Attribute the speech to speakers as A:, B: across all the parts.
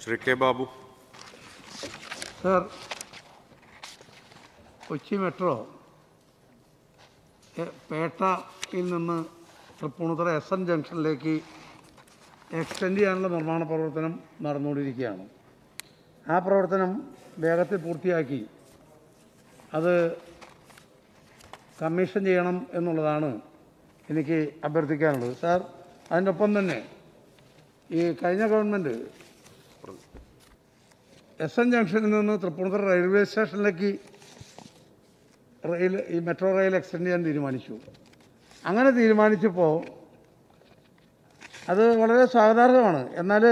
A: Shri K Babu.
B: Sir, Kochi metro പേട്ടയിൽ നിന്ന് Thrippunithura SN ജംഗ്ഷനിലേക്ക് extend ചെയ്യാനുള്ള നിർമ്മാണ പ്രവർത്തനം നടന്നുകൊണ്ടിരിക്കുകയാണ്. ആ പ്രവർത്തനം വേഗത്തിൽ പൂർത്തിയാക്കി അത് കമ്മീഷൻ ചെയ്യണം എന്നുള്ളതാണ് എനിക്ക് അഭ്യർത്ഥിക്കാനുള്ളത്. സാർ, അതിൻ്റെ ഒപ്പം തന്നെ ഈ കഴിഞ്ഞ ഗവൺമെൻറ് SN ജംഗ്ഷനിൽ നിന്ന് തൃപ്പൂണിത്തുറ റെയിൽവേ സ്റ്റേഷനിലേക്ക് ഈ മെട്രോ റെയിൽ എക്സ്റ്റെൻഡ് ചെയ്യാൻ തീരുമാനിച്ചു. അങ്ങനെ തീരുമാനിച്ചപ്പോൾ അത് വളരെ സ്വാഗതാർഹമാണ്. എന്നാൽ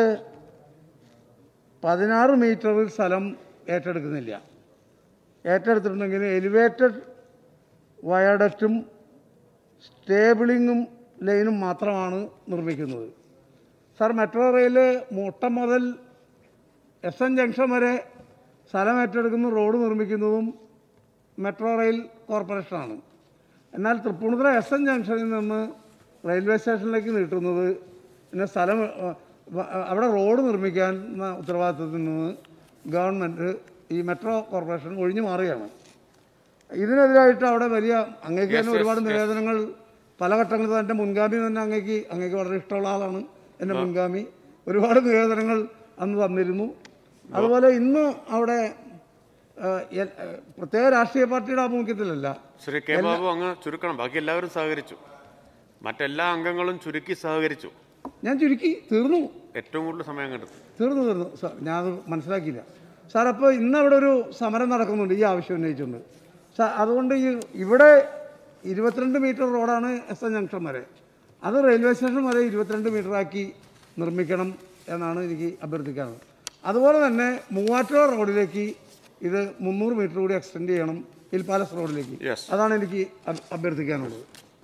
B: 16 മീറ്ററിൽ സ്ഥലം ഏറ്റെടുക്കുന്നില്ല. ഏറ്റെടുത്തിട്ടുണ്ടെങ്കിൽ എലിവേറ്റഡ് വയഡക്റ്റും സ്റ്റേബിളിങ്ങും ലൈനും മാത്രമാണ് നിർമ്മിക്കുന്നത്. സാർ, മെട്രോ റെയിൽ മുട്ടം മുതൽ SN ജംഗ്ഷൻ വരെ സ്ഥലം ഏറ്റെടുക്കുന്ന റോഡ് നിർമ്മിക്കുന്നതും മെട്രോ റെയിൽ കോർപ്പറേഷനാണ്. എന്നാൽ തൃപ്പൂണിത്തുറ SN ജംഗ്ഷനിൽ നിന്ന് റെയിൽവേ സ്റ്റേഷനിലേക്ക് നീട്ടുന്നത് പിന്നെ സ്ഥലം അവിടെ റോഡ് നിർമ്മിക്കാൻ ഉത്തരവാദിത്തത്തിൽ നിന്ന് ഗവൺമെൻറ് ഈ മെട്രോ കോർപ്പറേഷൻ ഒഴിഞ്ഞു മാറുകയാണ്. ഇതിനെതിരായിട്ട് അവിടെ വലിയ അങ്ങേക്ക് തന്നെ ഒരുപാട് നിവേദനങ്ങൾ പല ഘട്ടങ്ങളിൽ എൻ്റെ മുൻഗാമി തന്നെ അങ്ങേക്ക് വളരെ ഇഷ്ടമുള്ള ആളാണ്. എൻ്റെ മുൻഗാമി ഒരുപാട് നിവേദനങ്ങൾ അന്ന് തന്നിരുന്നു. അതുപോലെ ഇന്ന് അവിടെ പ്രത്യേക രാഷ്ട്രീയ പാർട്ടിയുടെ ആഭിമുഖ്യത്തിലല്ല.
A: ശ്രീ കെ ബാബു, അങ്ങ് ചുരുക്കണം. ബാക്കി എല്ലാവരും സഹകരിച്ചു, മറ്റെല്ലാ അംഗങ്ങളും ചുരുക്കി സഹകരിച്ചു.
B: ഞാൻ ചുരുക്കി തീർന്നു.
A: ഏറ്റവും കൂടുതൽ സമയം കണ്ടെത്തി
B: തീർന്നു സാർ, ഞാനത് മനസ്സിലാക്കിയില്ല സാർ. അപ്പോൾ ഇന്ന് അവിടെ ഒരു സമരം നടക്കുന്നുണ്ട് ഈ ആവശ്യം ഉന്നയിച്ചുകൊണ്ട് സാർ. അതുകൊണ്ട് ഇവിടെ 22 മീറ്റർ റോഡാണ് SN ജംഗ്ഷൻ വരെ, അത് റെയിൽവേ സ്റ്റേഷൻ വരെ 22 മീറ്ററാക്കി നിർമ്മിക്കണം എന്നാണ് എനിക്ക് അഭ്യർത്ഥിക്കാനുള്ളത്. അതുപോലെ തന്നെ മൂവാറ്റുപുഴ റോഡിലേക്ക് ഇത് 300 മീറ്റർ കൂടി എക്സ്റ്റെൻഡ് ചെയ്യണം, ഹിൽ പാലസ് റോഡിലേക്ക്. അതാണ് എനിക്ക് അഭ്യർത്ഥിക്കാനുള്ളത്.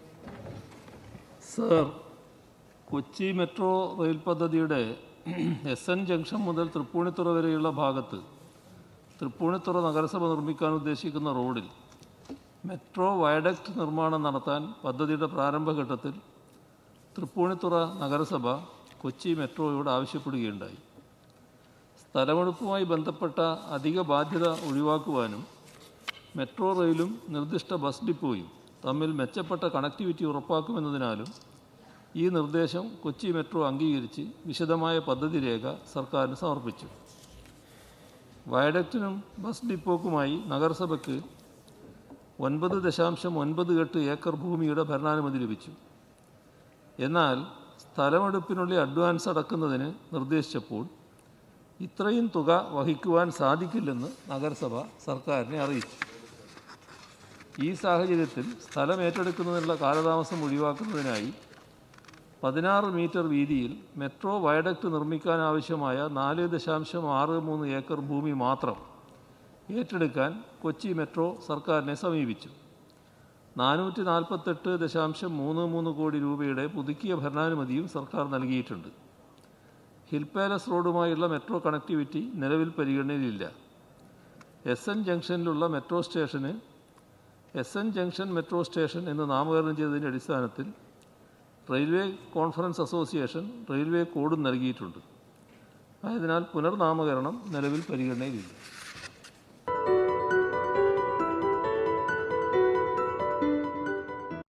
C: സർ, കൊച്ചി മെട്രോ റെയിൽ പദ്ധതിയുടെ SN ജംഗ്ഷൻ മുതൽ തൃപ്പൂണിത്തുറ വരെയുള്ള ഭാഗത്ത് തൃപ്പൂണിത്തുറ നഗരസഭ നിർമ്മിക്കാൻ ഉദ്ദേശിക്കുന്ന റോഡിൽ മെട്രോ വയഡക്റ്റ് നിർമ്മാണം നടത്താൻ പദ്ധതിയുടെ പ്രാരംഭഘട്ടത്തിൽ തൃപ്പൂണിത്തുറ നഗരസഭ കൊച്ചി മെട്രോയോട് ആവശ്യപ്പെടുകയുണ്ടായി. സ്ഥലമെടുപ്പുമായി ബന്ധപ്പെട്ട അധിക ബാധ്യത ഒഴിവാക്കുവാനും മെട്രോ റെയിലും നിർദ്ദിഷ്ട ബസ് ഡിപ്പോയും തമ്മിൽ മെച്ചപ്പെട്ട കണക്ടിവിറ്റി ഉറപ്പാക്കുമെന്നതിനാലും ഈ നിർദ്ദേശം കൊച്ചി മെട്രോ അംഗീകരിച്ച് വിശദമായ പദ്ധതി രേഖ സർക്കാരിന് സമർപ്പിച്ചു. വയഡക്റ്റിനും ബസ് ഡിപ്പോക്കുമായി നഗരസഭയ്ക്ക് 9.98 ഏക്കർ ഭൂമിയുടെ ഭരണാനുമതി ലഭിച്ചു. എന്നാൽ സ്ഥലമെടുപ്പിനുള്ള അഡ്വാൻസ് അടക്കുന്നതിന് നിർദ്ദേശിച്ചപ്പോൾ ഇത്രയും തുക വഹിക്കുവാൻ സാധിക്കില്ലെന്ന് നഗരസഭ സർക്കാരിനെ അറിയിച്ചു. ഈ സാഹചര്യത്തിൽ സ്ഥലം ഏറ്റെടുക്കുന്നതിനുള്ള കാലതാമസം ഒഴിവാക്കുന്നതിനായി 16 മീറ്റർ വീതിയിൽ മെട്രോ വയഡക്റ്റ് നിർമ്മിക്കാനാവശ്യമായ 4.63 ഏക്കർ ഭൂമി മാത്രം ഏറ്റെടുക്കാൻ കൊച്ചി മെട്രോ സർക്കാരിനെ സമീപിച്ചു. 448.33 കോടി രൂപയുടെ പുതുക്കിയ ഭരണാനുമതിയും സർക്കാർ നൽകിയിട്ടുണ്ട്. ഹിൽ പാലസ് റോഡുമായുള്ള മെട്രോ കണക്ടിവിറ്റി നിലവിൽ പരിഗണനയിലില്ല. SN ജംഗ്ഷനിലുള്ള മെട്രോ സ്റ്റേഷന് SN ജംഗ്ഷൻ മെട്രോ സ്റ്റേഷൻ എന്ന് നാമകരണം ചെയ്തതിൻ്റെ അടിസ്ഥാനത്തിൽ റെയിൽവേ കോൺഫറൻസ് അസോസിയേഷൻ റെയിൽവേ കോഡും നൽകിയിട്ടുണ്ട്. ആയതിനാൽ പുനർനാമകരണം നിലവിൽ പരിഗണനയിലില്ല.